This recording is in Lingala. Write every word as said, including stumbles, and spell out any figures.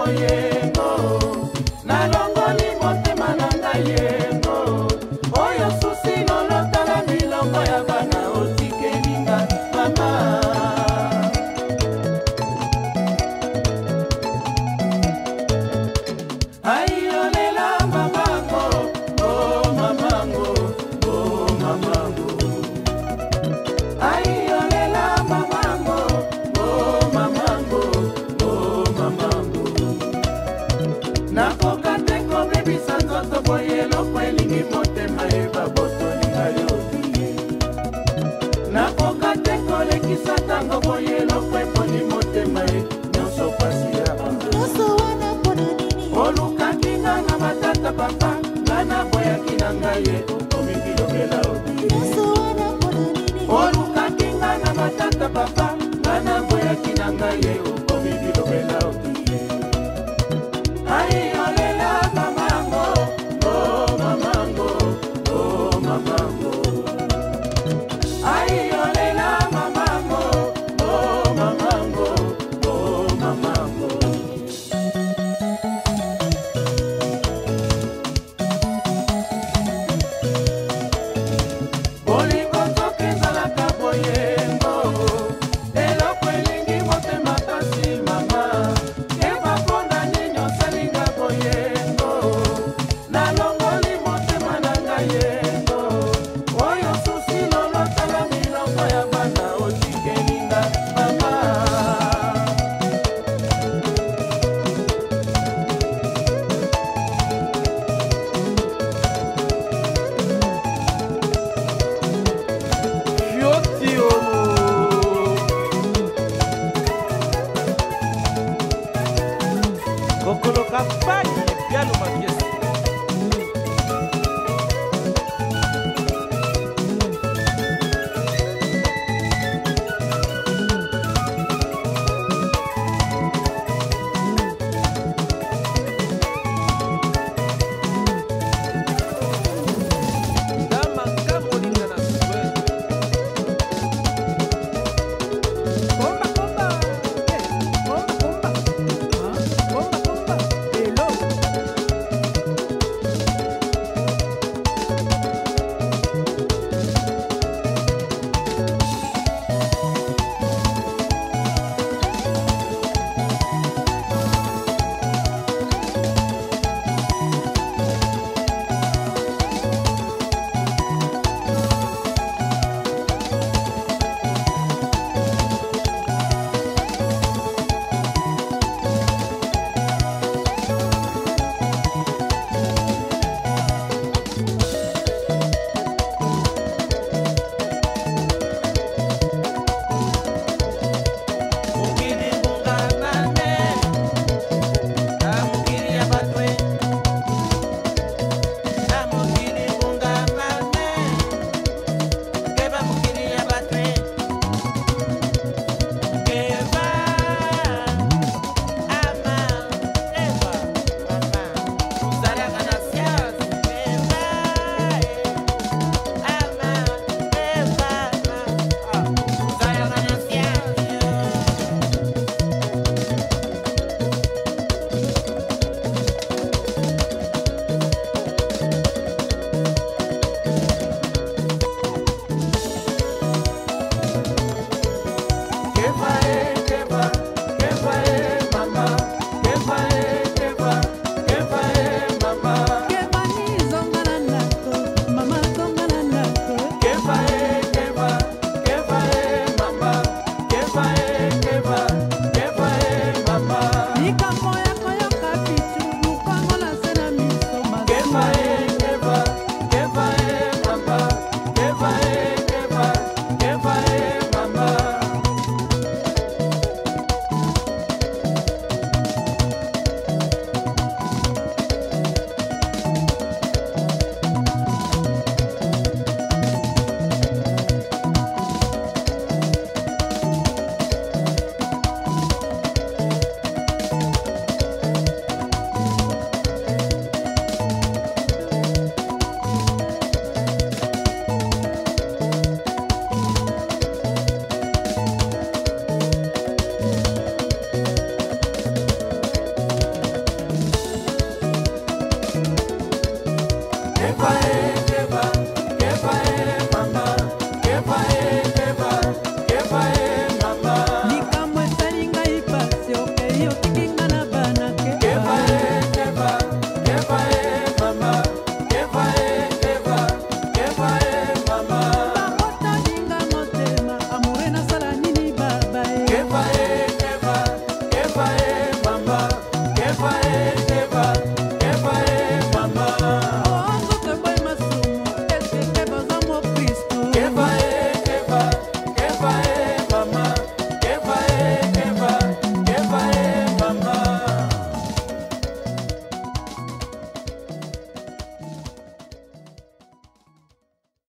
boyengo nalongoli motema na ngai yengo oyo susi nolotala milongo ya bana otikelinga mama ayolela mamango oh mamango oh mamango ayolela mamango oh mamango oh mamango nakoka te kobebisa nzoto boye eloko elingi motema yeba botolinga yo nakoka te kolekisa ntango boye eloko eponi motema ye nyonso pasi ya olukaki nga na batata papa nga naboyaki na ngai ye okomi bilobela olukaki nga na batata papa nga naboyaki na ngai ye okomi bilobela ayolela mamango oh mamango oh mamango ayolela mamango oh mamango oh mamango bolingo nzoka ezalaka boyengo eloko elingi motema pasi mama ebaponda nini osalinga boyengo nalongoli motema na ngai yengo oyo susi lolotala milongo ya bana otikelinga mama Fiotio Kokolo Kapani Piano Makiesi